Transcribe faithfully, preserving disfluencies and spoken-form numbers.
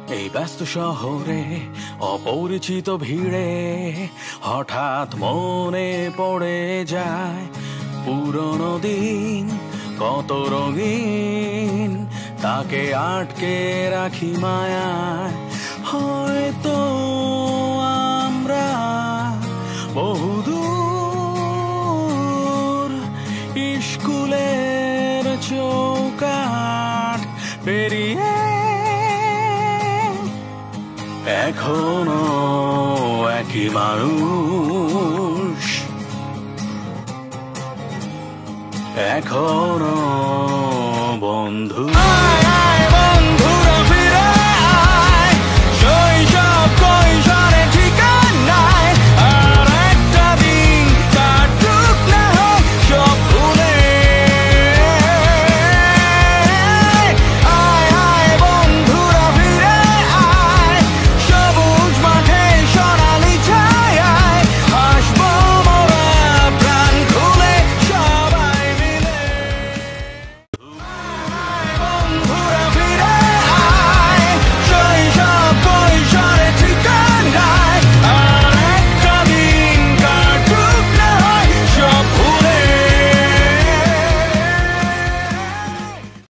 এই ব্যস্ত শহরে অপরিচিত ভিড়ে হঠাৎ মনে পড়ে যায় পুরনো দিন, কত রঙিন তাকে আটকে রাখি মায়ায়। হয়তো আমরা বহুদূর স্কুলের চৌকাঠ পেরিয়ে এখনো একই মানুষ, এখনো বন্ধু।